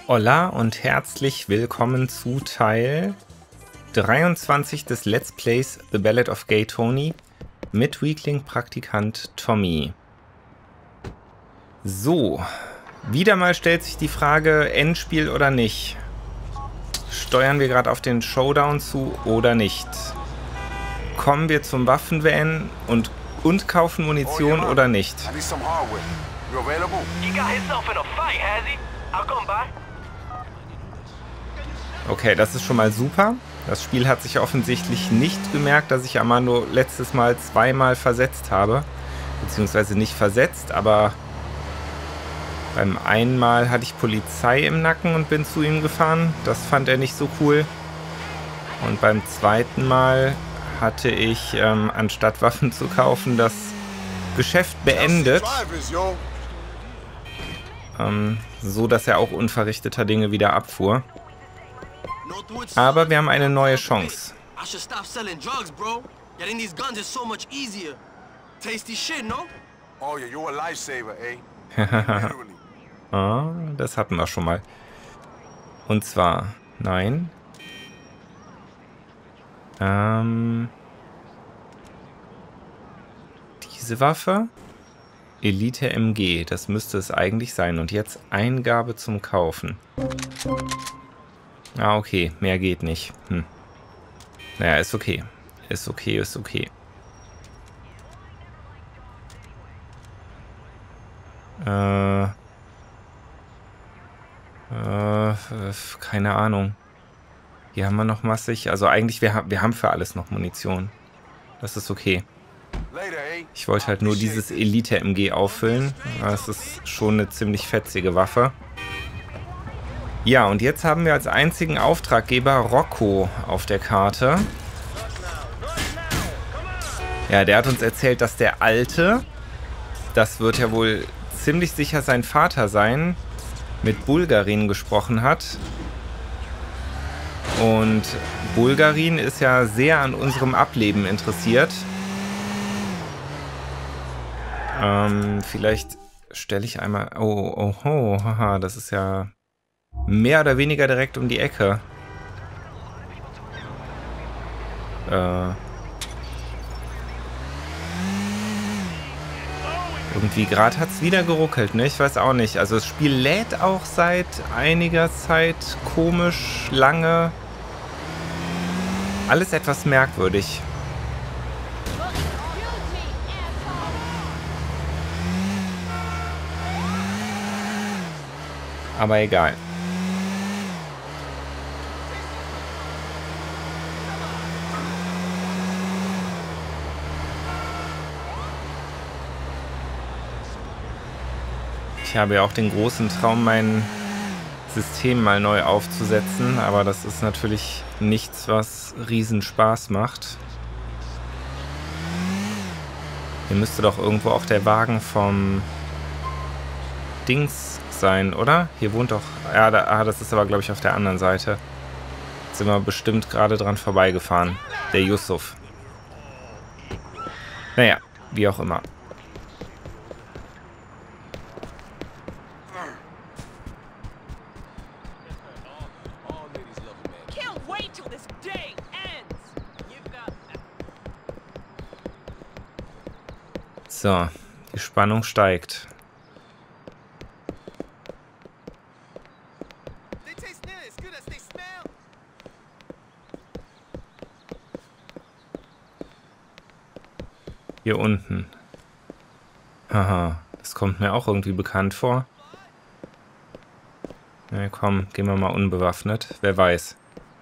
Hola und herzlich willkommen zu Teil 23 des Let's Plays The Ballad of Gay Tony mit Weakling-Praktikant Tommy. So, wieder mal stellt sich die Frage, Endspiel oder nicht? Steuern wir gerade auf den Showdown zu oder nicht? Kommen wir zum Waffenvan und kaufen Munition oder nicht? Okay, das ist schon mal super. Das Spiel hat sich offensichtlich nicht gemerkt, dass ich Armando letztes Mal zweimal versetzt habe. Beziehungsweise nicht versetzt, aber beim einen Mal hatte ich Polizei im Nacken und bin zu ihm gefahren. Das fand er nicht so cool. Und beim zweiten Mal hatte ich, anstatt Waffen zu kaufen, das Geschäft beendet. So dass er auch unverrichteter Dinge wieder abfuhr. Aber wir haben eine neue Chance. Ah, das hatten wir schon mal. Und zwar, nein. Diese Waffe. Elite MG, das müsste es eigentlich sein. Und jetzt Eingabe zum Kaufen. Ah, okay. Mehr geht nicht. Naja, ist okay. Ist okay, ist okay. Keine Ahnung. Hier haben wir noch massig. Also eigentlich, wir haben für alles noch Munition. Das ist okay. Ich wollte halt nur dieses Elite MG auffüllen. Das ist schon eine ziemlich fetzige Waffe. Ja, und jetzt haben wir als einzigen Auftraggeber Rocco auf der Karte. Ja, der hat uns erzählt, dass der Alte, das wird ja wohl ziemlich sicher sein Vater sein, mit Bulgarin gesprochen hat. Und Bulgarin ist ja sehr an unserem Ableben interessiert. Vielleicht stelle ich einmal... Oh, haha, das ist ja... mehr oder weniger direkt um die Ecke. Irgendwie gerade hat es wieder geruckelt, ne? Ich weiß auch nicht. Also das Spiel lädt auch seit einiger Zeit komisch, lange. Alles etwas merkwürdig. Aber egal. Ich habe ja auch den großen Traum, mein System mal neu aufzusetzen, aber das ist natürlich nichts, was riesen Spaß macht. Hier müsste doch irgendwo auch der Wagen vom Dings sein, oder? Hier wohnt doch... Ja, das ist aber, glaube ich, auf der anderen Seite. Jetzt sind wir bestimmt gerade dran vorbeigefahren. Der Yusuf. Naja, wie auch immer. So, die Spannung steigt. Hier unten. Haha, das kommt mir auch irgendwie bekannt vor. Na komm, gehen wir mal unbewaffnet. Wer weiß.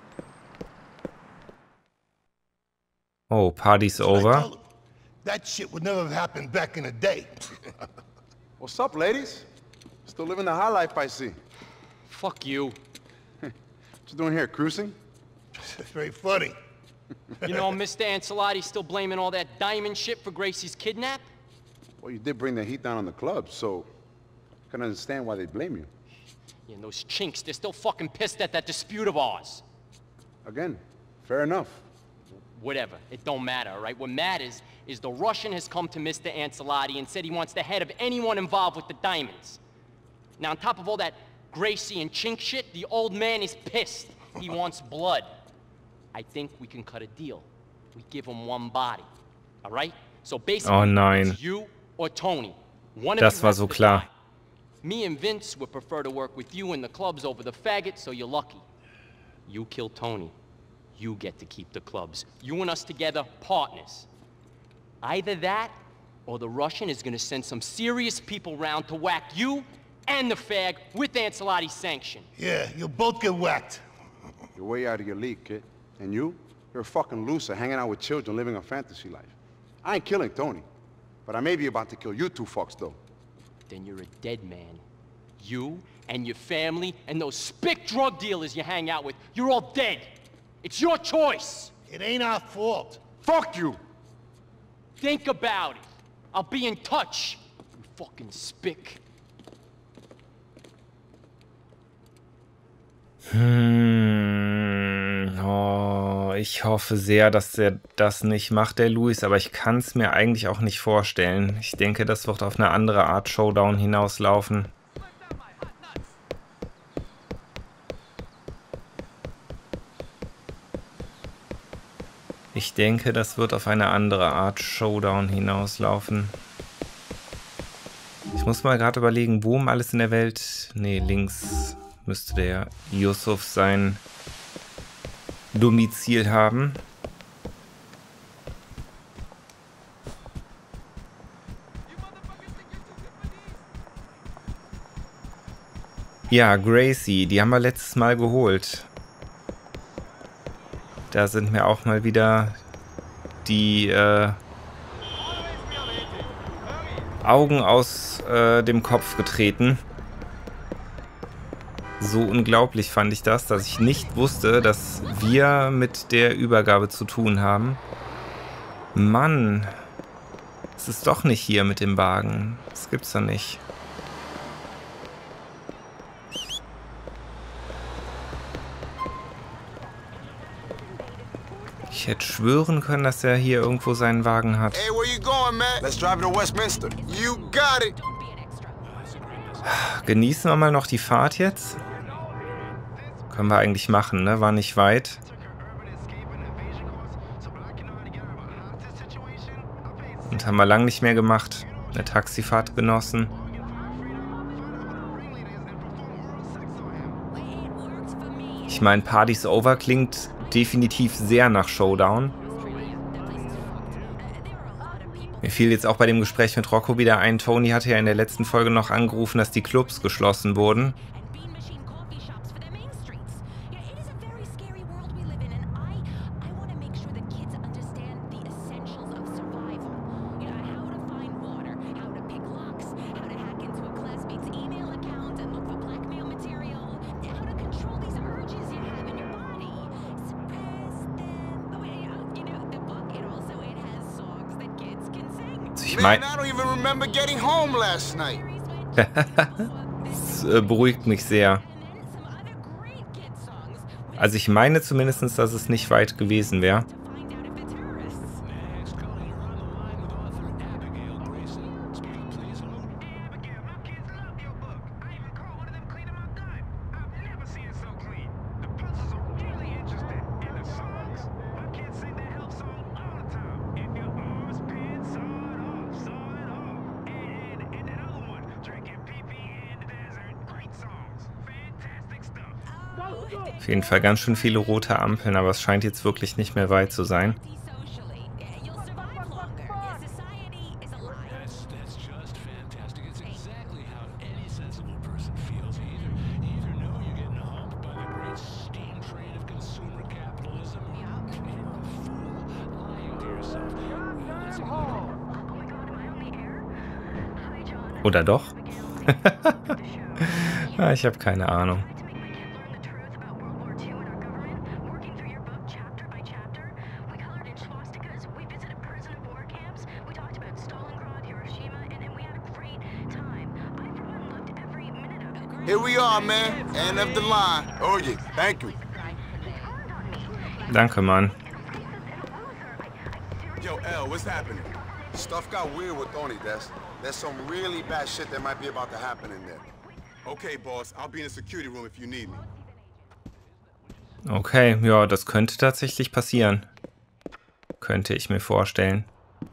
Oh, Party's over. That shit would never have happened back in the day. What's up, ladies? Still living the high life, I see. Fuck you. What you doing here, cruising? It's very funny. You know, Mr. Ancelotti's still blaming all that diamond shit for Gracie's kidnap? Well, you did bring the heat down on the club, so I can understand why they blame you. Yeah, and those chinks, they're still fucking pissed at that dispute of ours. Again, fair enough. Whatever, it don't matter, all right? What matters is the Russian has come to Mr. Ancelotti and said he wants the head of anyone involved with the diamonds. Now, on top of all that Gracie and Chink shit, the old man is pissed. He wants blood. I think we can cut a deal. We give him one body. All right? So basically, Oh nein. it's you or Tony. One of Das you war has so to klar. die. Me and Vince would prefer to work with you in the clubs over the faggot, so you're lucky. You kill Tony. You get to keep the clubs. You and us together, partners. Either that, or the Russian is gonna send some serious people round to whack you and the fag with Ancelotti's sanction. Yeah, you'll both get whacked. You're way out of your league, kid. And you're a fucking loser hanging out with children living a fantasy life. I ain't killing Tony, but I may be about to kill you two fucks, though. Then you're a dead man. You and your family and those spick drug dealers you hang out with, you're all dead. It's your choice. It ain't our fault. Fuck you! Think about it. I'll be in touch, you fucking spick. Oh, ich hoffe sehr, dass er das nicht macht, der Louis, aber ich kann es mir eigentlich auch nicht vorstellen. Ich denke, das wird auf eine andere Art Showdown hinauslaufen. Ich denke, das wird auf eine andere Art Showdown hinauslaufen. Ich muss mal gerade überlegen, wo um alles in der Welt... Ne, links müsste der Yusuf sein Domizil haben. Ja, Gracie, die haben wir letztes Mal geholt. Da sind mir auch mal wieder die Augen aus dem Kopf getreten. So unglaublich fand ich das, dass ich nicht wusste, dass wir mit der Übergabe zu tun haben. Mann, es ist doch nicht hier mit dem Wagen. Das gibt's doch nicht. Ich hätte schwören können, dass er hier irgendwo seinen Wagen hat. Hey, where you going, man? Let's drive to Westminster. You got it. Genießen wir mal noch die Fahrt jetzt. Können wir eigentlich machen, ne? War nicht weit. Und haben wir lang nicht mehr gemacht. Eine Taxifahrt genossen. Ich meine, Party's Over klingt definitiv sehr nach Showdown. Mir fiel jetzt auch bei dem Gespräch mit Rocco wieder ein, Tony hatte ja in der letzten Folge noch angerufen, dass die Clubs geschlossen wurden. Man, I don't even remember getting home last night. Das beruhigt mich sehr. Also ich meine zumindest, dass es nicht weit gewesen wäre. Auf jeden Fall ganz schön viele rote Ampeln, aber es scheint jetzt wirklich nicht mehr weit zu sein. Oder doch? Ich habe keine Ahnung. Here we are, man. End of the line. Oh yeah, thank you. Danke, Mann. Yo, L, what's happening? Stuff got weird with Tony, Des. There's some really bad shit that might be about to happen in there. Okay, boss. I'll be in the security room if you need me. Okay, ja, das könnte tatsächlich passieren. Könnte ich mir vorstellen.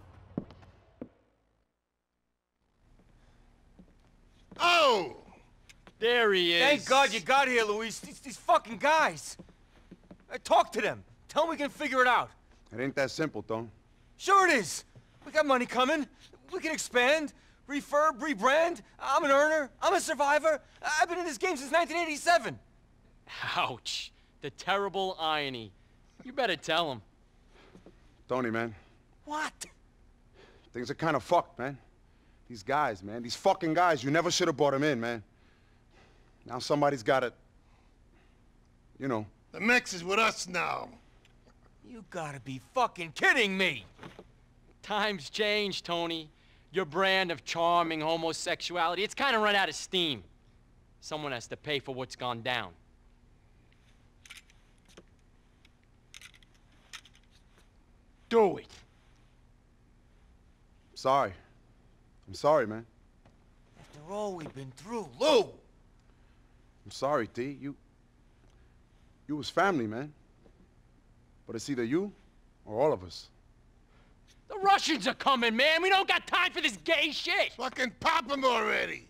Oh! There he is. Thank God you got here, Luis. These fucking guys. Talk to them. Tell them we can figure it out. It ain't that simple, Tone. Sure it is. We got money coming. We can expand, refurb, rebrand. I'm an earner. I'm a survivor. I've been in this game since 1987. Ouch. The terrible irony. You better tell him. Tony, man. What? Things are kind of fucked, man. These guys, man. These fucking guys. You never should have brought them in, man. Now somebody's got it. You know. The Mex is with us now. You gotta be fucking kidding me. Times change, Tony. Your brand of charming homosexuality, it's kind of run out of steam. Someone has to pay for what's gone down. Do it. Sorry. I'm sorry, man. After all we've been through, Lou! I'm sorry, T. You was family, man. But it's either you or all of us. The Russians are coming, man. We don't got time for this gay shit. Fucking pop him already!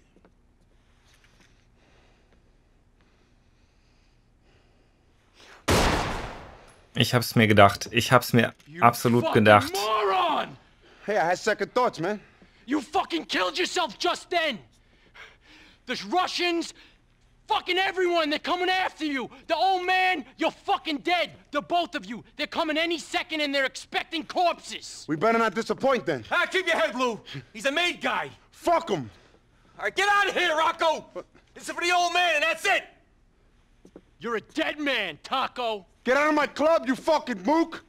Ich hab's mir gedacht. Ich hab's mir absolut gedacht. Moron! Hey, I had second thoughts, man. You fucking killed yourself just then. There's Russians, fucking everyone. They're coming after you. The old man, you're fucking dead. The both of you. They're coming any second and they're expecting corpses. We better not disappoint then. Keep your head, Lou. He's a made guy. Fuck him! All right, get out of here, Rocco. This is for the old man, and that's it. You're a dead man, Taco. Get out of my club, you fucking mook!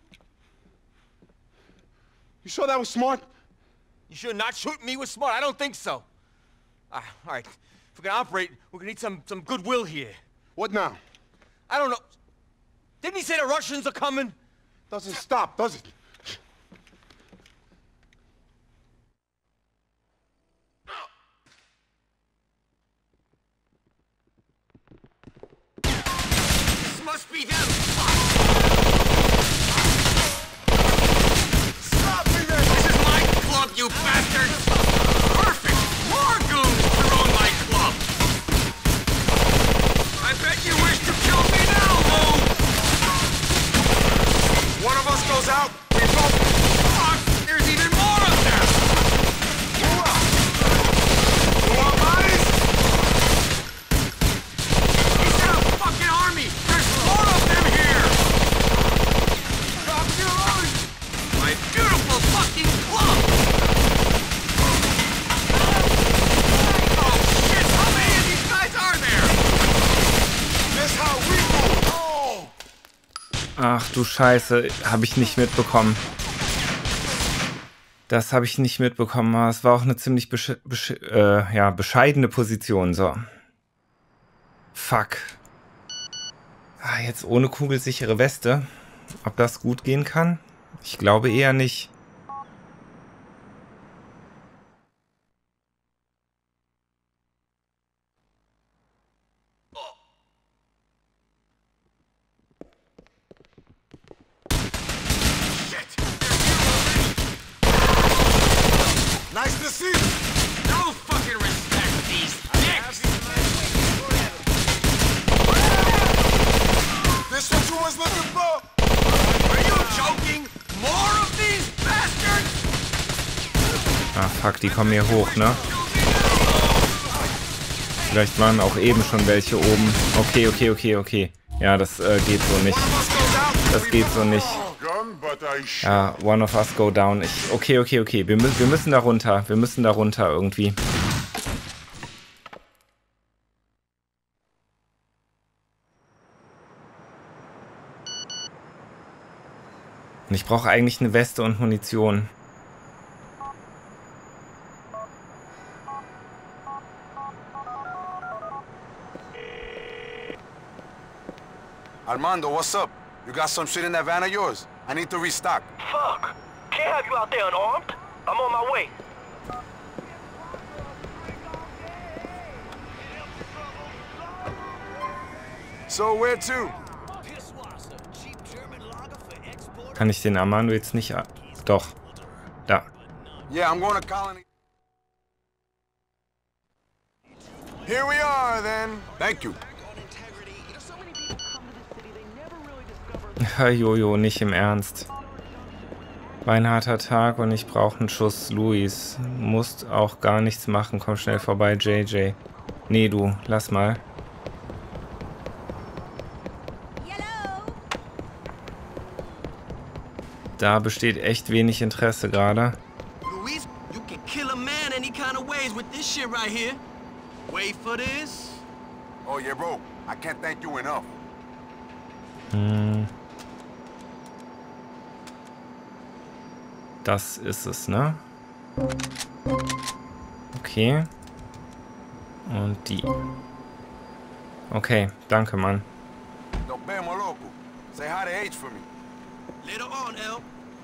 You sure that was smart? You sure not shooting me was smart? I don't think so. All right, if we're gonna operate, we're gonna need some goodwill here. What now? I don't know. Didn't he say the Russians are coming? Doesn't stop, does it? This must be them. Stop me there! This is my club, you bastard! Perfect! More goons to ruin my club! I bet you wish to kill me now, Lou! One of us goes out, we both... Fuck! There's even more of them! You want bodies? He's got a fucking army! There's more of them here! Stop your own! My beautiful fucking club! Oh shit! How many of these guys are there? That's how we move! Oh! Ach du Scheiße, habe ich nicht mitbekommen. Das habe ich nicht mitbekommen. Es war auch eine ziemlich bescheidene Position. So. Fuck. Ah, jetzt ohne kugelsichere Weste. Ob das gut gehen kann? Ich glaube eher nicht. Nice to see you! No fucking respect these dicks! This what you was looking for? Are you joking? More of these bastards? Ah, fuck, die kommen hier hoch, ne? Vielleicht waren auch eben schon welche oben. Okay. Ja, das geht so nicht. Das geht so nicht. Ja, one of us go down. Okay. Wir müssen da runter. Wir müssen da runter irgendwie. Und ich brauche eigentlich eine Weste und Munition. Armando, what's up? You got some shit in that van of yours? I need to restock. Fuck! Can't have you out there unarmed. I'm on my way. So where to? Kann ich den Armando jetzt nicht... Doch. Da. Yeah, I'm going to Colony. Here we are, then. Thank you. Jojo, nicht im Ernst. War ein harter Tag und ich brauche einen Schuss. Luis, musst auch gar nichts machen. Komm schnell vorbei, JJ. Nee, du, lass mal. Da besteht echt wenig Interesse gerade. Luis, you can kill a man any kind of ways with this shit right here. Wait for this. Oh, yeah, bro. I can't thank you enough. Das ist es, ne? Okay. Und die. Okay, danke, Mann. Don't be my loco. Say hi to H for me. Later on, El.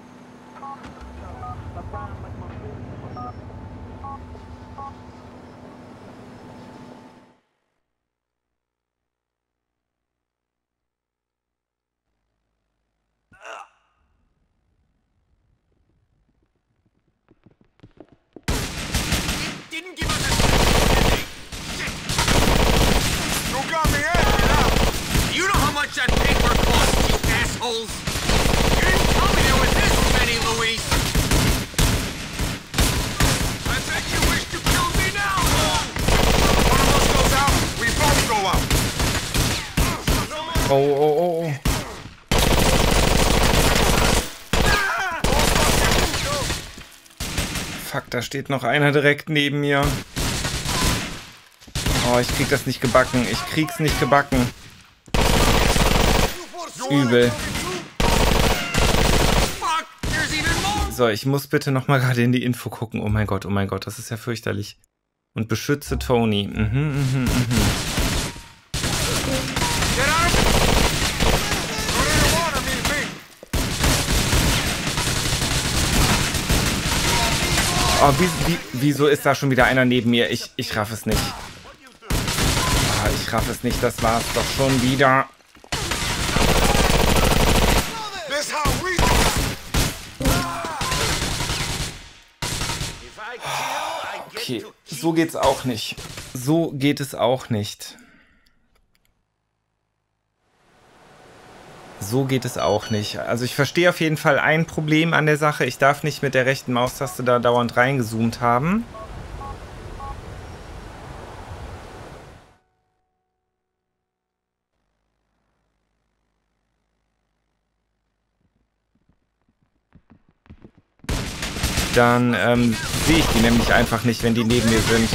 Didn't give us a shit. You got me angry now. You know how much that paper costs, you assholes? You didn't tell me there was this many, Luis. I bet you wish to kill me now, One of us goes out, we both go out. Oh. Fuck, da steht noch einer direkt neben mir. Oh, ich krieg das nicht gebacken. Ich krieg's nicht gebacken. Übel. So, ich muss bitte nochmal gerade in die Info gucken. Oh mein Gott, das ist ja fürchterlich. Und beschütze Tony. Oh, wieso ist da schon wieder einer neben mir? Ich raff es nicht. Oh, ich raff es nicht, das war's doch schon wieder. Okay, so geht's auch nicht. So geht es auch nicht. So geht es auch nicht. Also ich verstehe auf jeden Fall ein Problem an der Sache. Ich darf nicht mit der rechten Maustaste da dauernd reingezoomt haben. Dann sehe ich die nämlich einfach nicht, wenn die neben mir sind.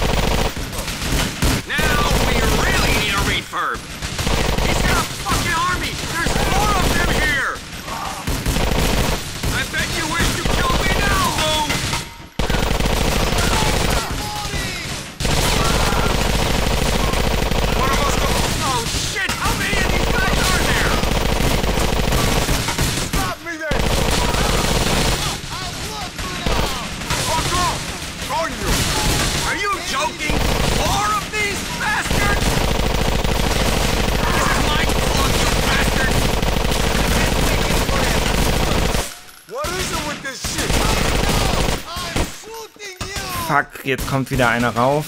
Fuck, jetzt kommt wieder einer rauf.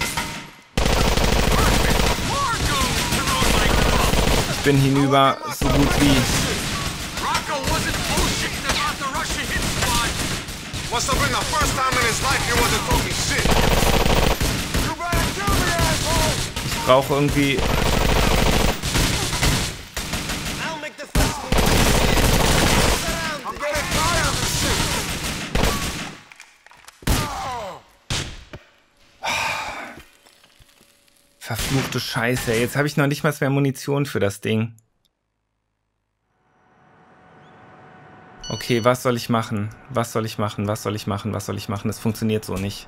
Ich bin hinüber, so gut wie. Ich brauche irgendwie... Verfluchte Scheiße, jetzt habe ich noch nicht mal mehr Munition für das Ding. Okay, was soll ich machen? Was soll ich machen? Was soll ich machen? Was soll ich machen? Es funktioniert so nicht.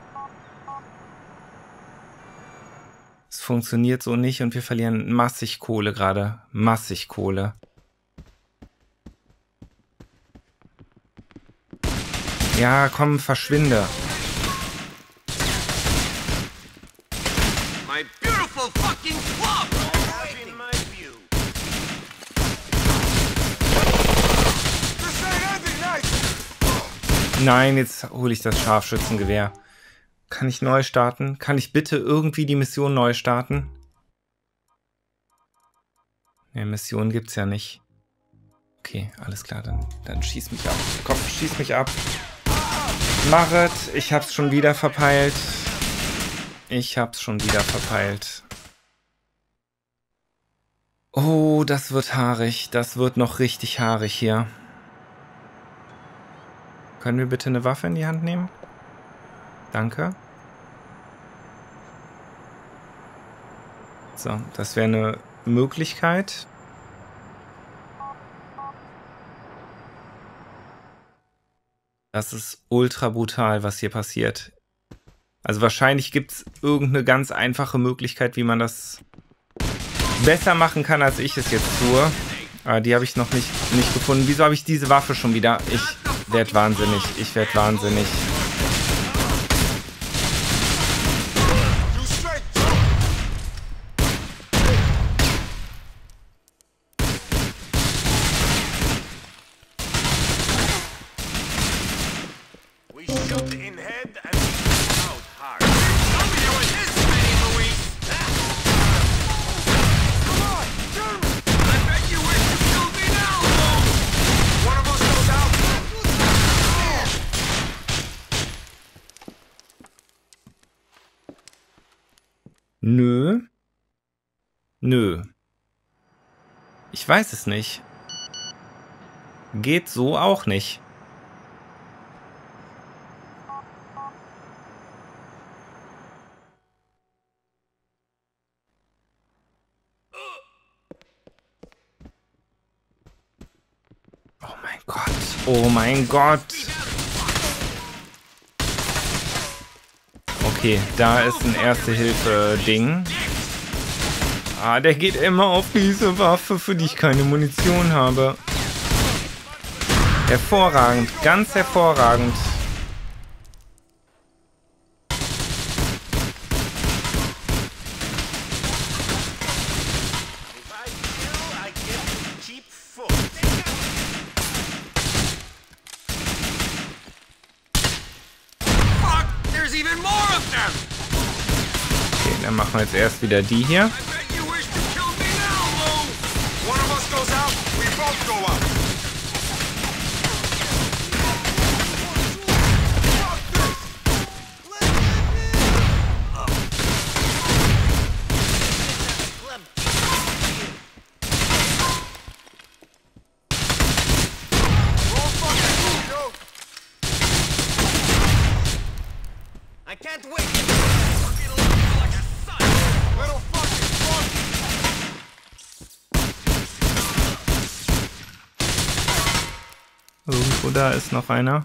Es funktioniert so nicht und wir verlieren massig Kohle gerade. Massig Kohle. Ja, komm, verschwinde. My beautiful fucking club! blocking my view. Nein, jetzt hole ich das Scharfschützengewehr. Kann ich neu starten? Kann ich bitte irgendwie die Mission neu starten? Ne, Mission gibt's ja nicht. Okay, alles klar, dann schieß mich ab. Komm, schieß mich ab. Mach es. Ich hab's schon wieder verpeilt. Ich hab's schon wieder verpeilt. Oh, das wird haarig. Das wird noch richtig haarig hier. Können wir bitte eine Waffe in die Hand nehmen? Danke. So, das wäre eine Möglichkeit. Das ist ultra brutal, was hier passiert. Also wahrscheinlich gibt es irgendeine ganz einfache Möglichkeit, wie man das besser machen kann, als ich es jetzt tue. Aber die habe ich noch nicht gefunden. Wieso habe ich diese Waffe schon wieder? Ich werde wahnsinnig. Ich werde wahnsinnig. We shoot in head and out hard. Tell me there was this many, Luis. Come on, German! I bet you wish you killed me now, Lou! One of us goes out. Nö. Nö. Ich weiß es nicht. Geht so auch nicht. Oh mein Gott. Oh mein Gott. Okay, da ist ein Erste-Hilfe-Ding. Ah, der geht immer auf diese Waffe, für die ich keine Munition habe. Hervorragend, ganz hervorragend. If I kill, I get cheap food. Fuck! There's even more of them! Okay, dann machen wir jetzt erst wieder die hier. I bet you wish to kill me now, Lou! One of us goes out, we both go out. I can't wait! Fucking love you like a son! Little fucking fuck! Irgendwo da ist noch einer.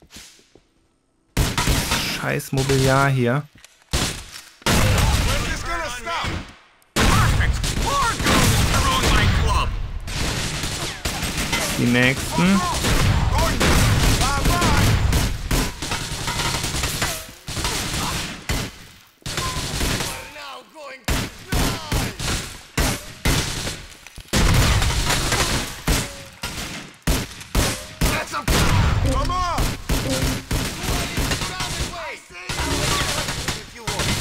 Scheiß Mobiliar hier. When's this gonna stop? Perfect! More guns to ruin my club! Die nächsten. Bye-bye! Now going to die! That's a... Come on! If you want.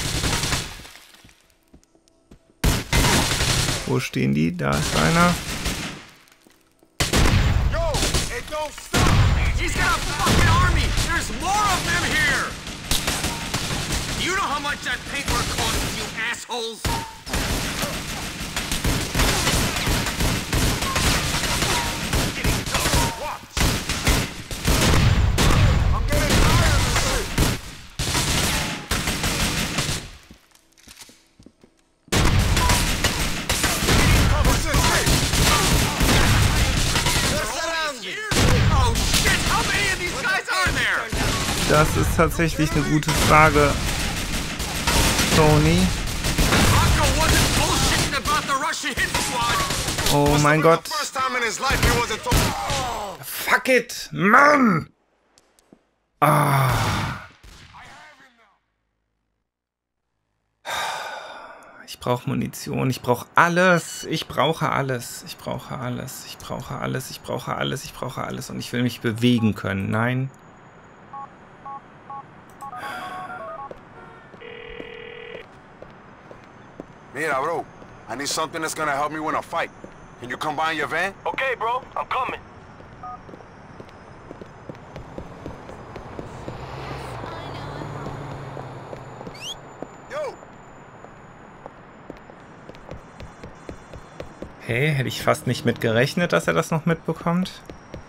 Wo stehen die? Da ist einer. Yo, it don't stop! He's got a fucking army! There's more of them here! Do you know how much that paintwork costs, you assholes? Getting tough. Watch! I'm getting tired of this shit! What's this shit? They're surrounded! Oh shit! How many of these guys are there? Das ist tatsächlich eine gute Frage. Tony. Rocco wasn't bullshitting about the Russian hit squad! Oh mein Gott. First time in his life he wasn't talking. Fuck it. Mann. Ah. Ich brauche Munition. Ich brauche alles. Ich brauche alles. Ich brauche alles. Ich brauche alles. Ich brauche alles. Ich brauche alles. Und ich will mich bewegen können. Nein. Mira, bro. I need something that's gonna help me win a fight. Can you come by in your van? Okay, bro. I'm coming. Yo! Hey, hätte ich fast nicht mit gerechnet, dass er das noch mitbekommt.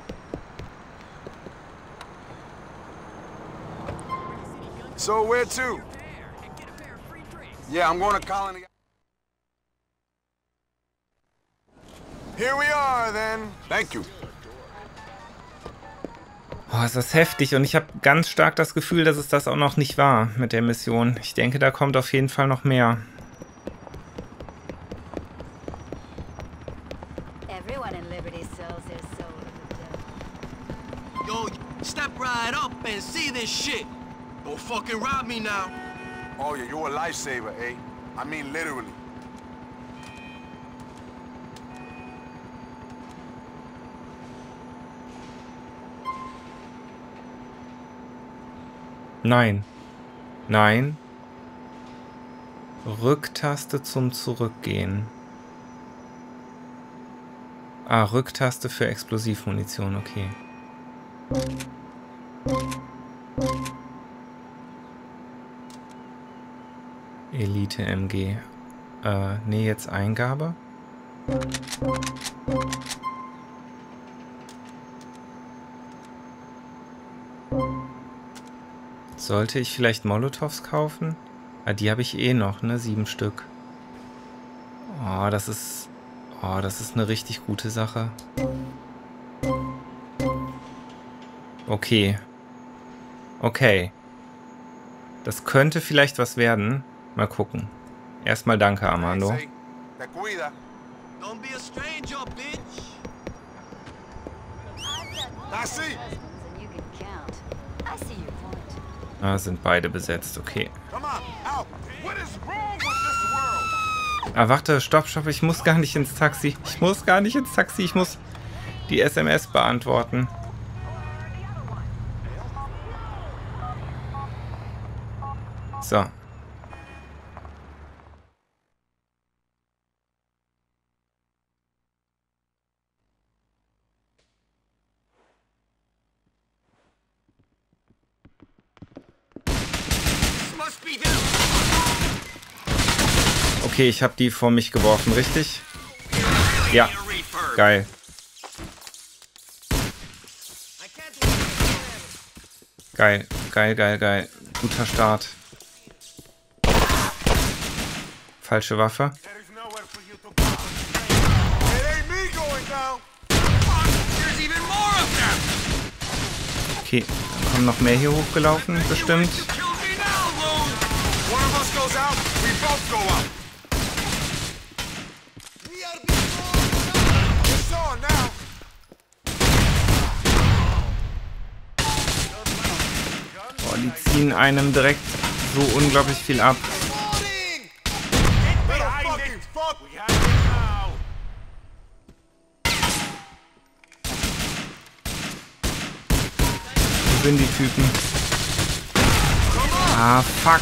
So where to? Yeah, I'm going to Colony. Here we are, then. Thank you. Oh, ist das heftig. Und ich habe ganz stark das Gefühl, dass es das auch noch nicht war mit der Mission. Ich denke, da kommt auf jeden Fall noch mehr. Everyone in Liberty sells their soul to the devil. Yo, step right up and see this shit. Don't fucking rob me now. Oh, yeah, you're a lifesaver, eh? I mean, literally. Nein. Nein. Rücktaste zum Zurückgehen. Ah, Rücktaste für Explosivmunition, okay. Elite MG. Nee, jetzt Eingabe. Sollte ich vielleicht Molotovs kaufen? Ah, die habe ich eh noch, ne? 7 Stück. Oh, das ist eine richtig gute Sache. Okay. Okay. Das könnte vielleicht was werden. Mal gucken. Erstmal danke, Armando. Te cuida. Don't be a stranger, bitch. I see. And you can count. I see your point. Ah, sind beide besetzt, okay. Come on, out. What is wrong with this world? Ah, warte, stopp, ich muss gar nicht ins Taxi. Ich muss gar nicht ins Taxi, ich muss die SMS beantworten. So. Must be them. Okay, ich habe die vor mich geworfen, richtig? Ja, geil. Geil, geil, geil, geil. Guter Start. Falsche Waffe. There's nowhere for you to go. It ain't me going down. There's even more of them. Okay, dann kommen noch mehr hier hochgelaufen, bestimmt. Kill me now, Lou. One of us goes out, we both go out. It's on now. Boah, die ziehen einem direkt so unglaublich viel ab. Little fucking fuck. We have it now. Wo sind die Typen? Ah, fuck.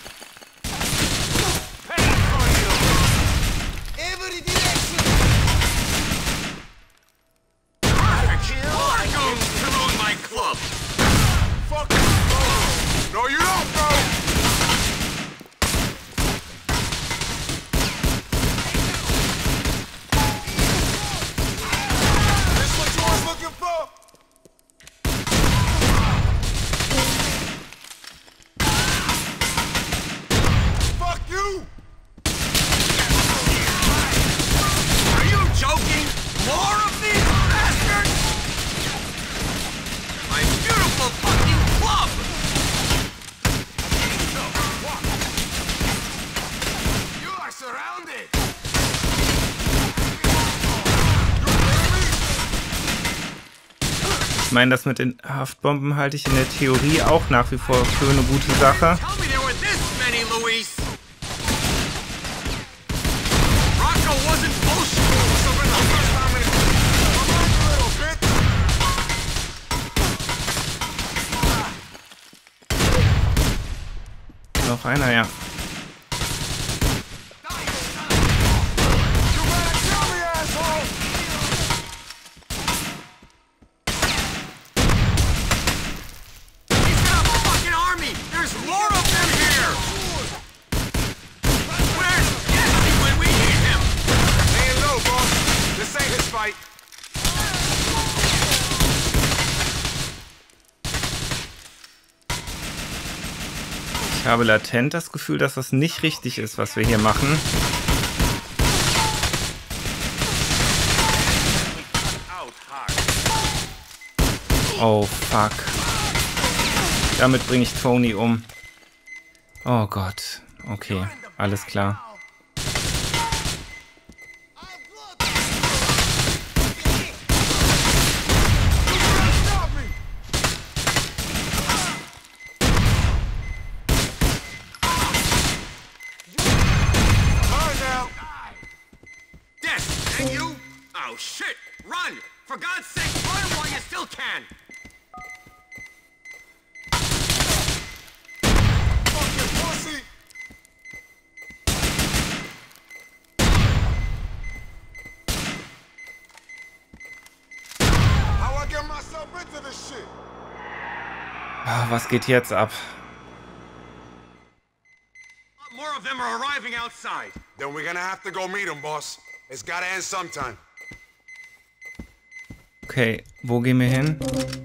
No, you don't, bro! This what you was looking for? Fuck you! Are you joking? More of these bastards? My beautiful fucking club! You are surrounded! Ich meine, das mit den Haftbomben halte ich in der Theorie auch nach wie vor für eine gute Sache. Tell me there were this many, Luis! einer, ja. Ich habe latent das Gefühl, dass das nicht richtig ist, was wir hier machen. Oh, fuck. Damit bringe ich Tony um. Oh Gott. Okay, alles klar. Was geht jetzt ab? More of them are arriving outside. Then we're gonna have to go meet them, boss. It's gotta end sometime. Okay, wo gehen wir hin?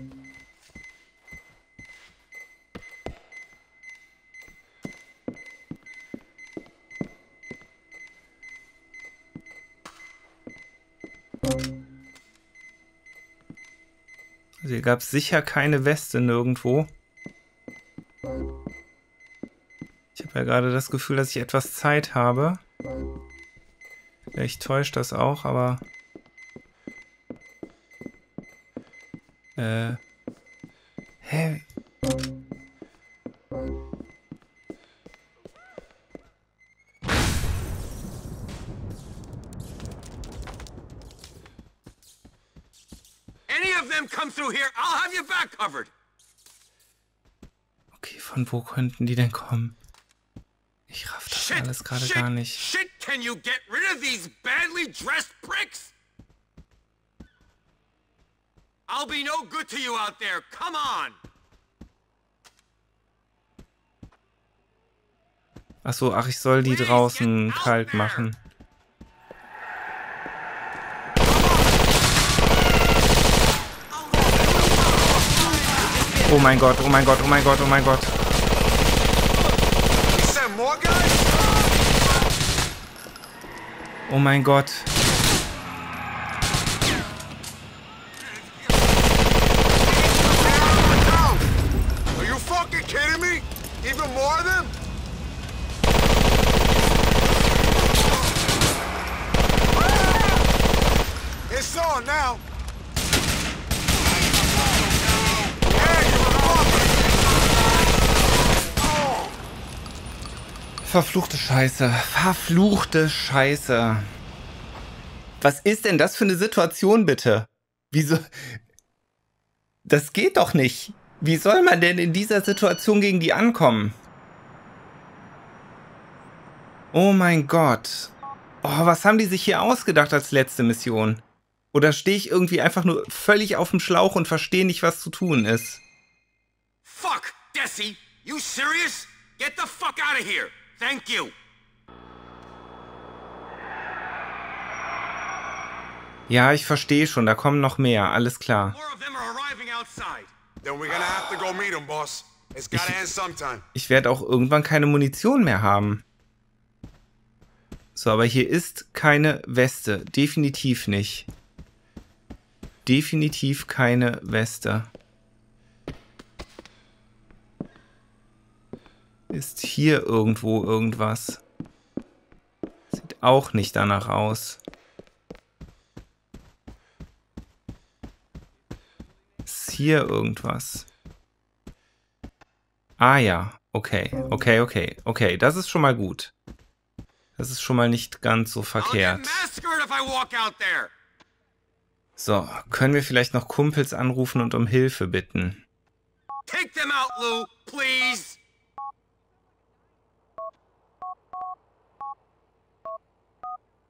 Also hier gab es sicher keine Weste nirgendwo. Ich habe ja gerade das Gefühl, dass ich etwas Zeit habe. Vielleicht täuscht das auch, aber... Hä? Any of them come through here, I'll have your back covered. Okay, von wo könnten die denn kommen? Ich raff das alles gerade gar nicht. Shit, can you get rid of these badly dressed pricks? I'll be no good to you out there. Come on. Ach so, ach, ich soll die draußen kalt machen. Oh mein Gott, oh mein Gott, oh mein Gott, oh mein Gott. Oh mein Gott. Are you fucking kidding me? Even more of them? It's on now. Verfluchte Scheiße. Verfluchte Scheiße. Was ist denn das für eine Situation, bitte? Wieso? Das geht doch nicht. Wie soll man denn in dieser Situation gegen die ankommen? Oh mein Gott. Oh, was haben die sich hier ausgedacht als letzte Mission? Oder stehe ich irgendwie einfach nur völlig auf dem Schlauch und verstehe nicht, was zu tun ist? Fuck, Desi, you serious? Get the fuck out of here. Thank you. Ja, ich verstehe schon, da kommen noch mehr, alles klar. Ich werde auch irgendwann keine Munition mehr haben. So, aber hier ist keine Weste, definitiv nicht. Definitiv keine Weste. Ist hier irgendwo irgendwas? Sieht auch nicht danach aus. Ist hier irgendwas? Ah ja, okay, okay, okay, okay, das ist schon mal gut. Das ist schon mal nicht ganz so verkehrt. So, können wir vielleicht noch Kumpels anrufen und um Hilfe bitten? Take them out, Lou, please.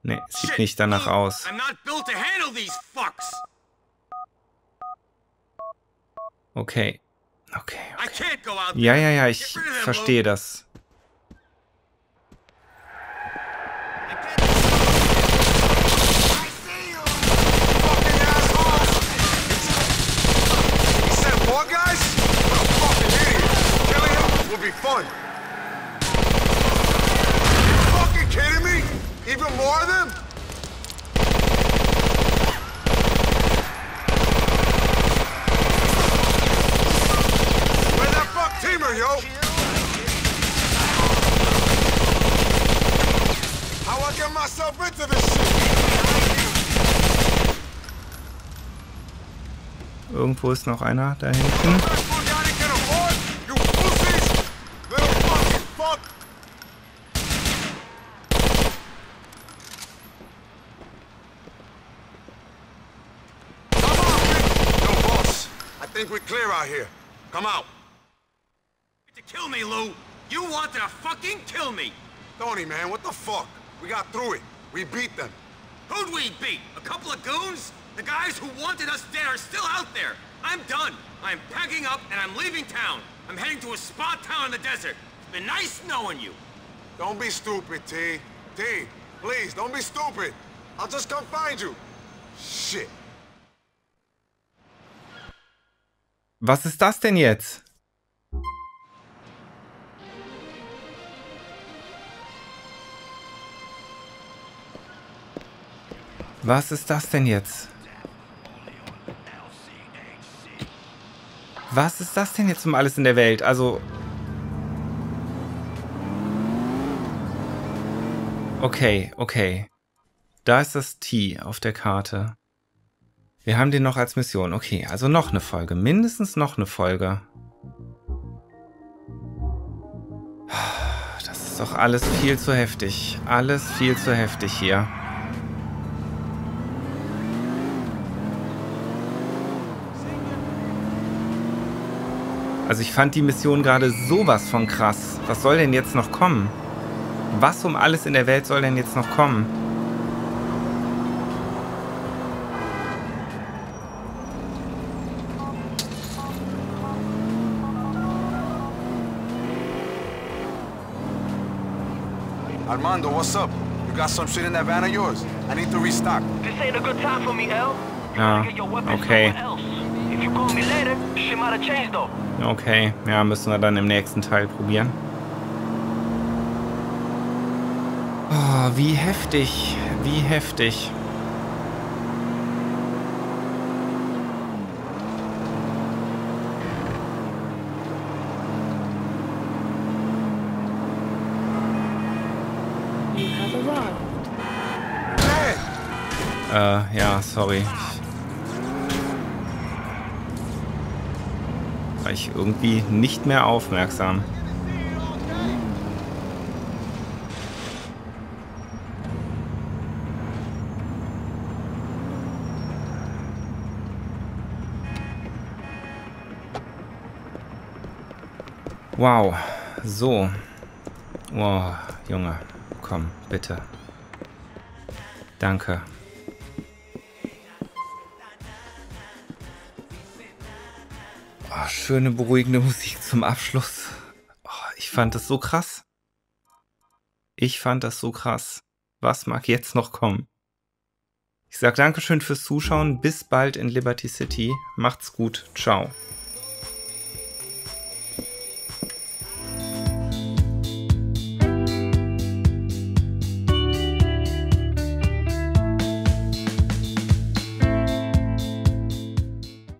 Ne, sieht nicht danach aus. I'm not built to handle these fucks. Okay. Okay. I can't go out there. Ja, ich verstehe das. More guys? What a fucking idiot. Killing him will be fun. You fucking kidding me? Even more of them? Where's that fuck teamer, yo? How I get myself into this shit? Irgendwo ist noch einer da hinten. I think we're clear out here. Come out. To kill me, Lou. You wanted to fucking kill me. Tony, man, what the fuck? We got through it. We beat them. Who'd we beat? A couple of goons? The guys who wanted us dead are still out there. I'm done. I'm packing up and I'm leaving town. I'm heading to a spa town in the desert. It's been nice knowing you. Don't be stupid, T. T, please, don't be stupid. I'll just come find you. Shit. Was ist das denn jetzt? Was ist das denn jetzt? Was ist das denn jetzt um alles in der Welt? Also... Okay. Da ist das T auf der Karte. Wir haben den noch als Mission. Okay, also noch eine Folge. Mindestens noch eine Folge. Das ist doch alles viel zu heftig. Alles viel zu heftig hier. Also ich fand die Mission gerade sowas von krass. Was soll denn jetzt noch kommen? Was um alles in der Welt soll denn jetzt noch kommen? Armando, what's up? You got some shit in that van of yours? I need to restock. This ain't a good time for me, L. Ja, okay. If you call me later, shit might have changed though. Okay, ja, müssen wir dann im nächsten Teil probieren. Oh, wie heftig, wie heftig. Ja, sorry. War ich irgendwie nicht mehr aufmerksam. Wow, so. Wow, Junge, komm, bitte. Danke. Oh, schöne, beruhigende Musik zum Abschluss. Oh, ich fand das so krass. Was mag jetzt noch kommen? Ich sag Dankeschön fürs Zuschauen. Bis bald in Liberty City. Macht's gut. Ciao.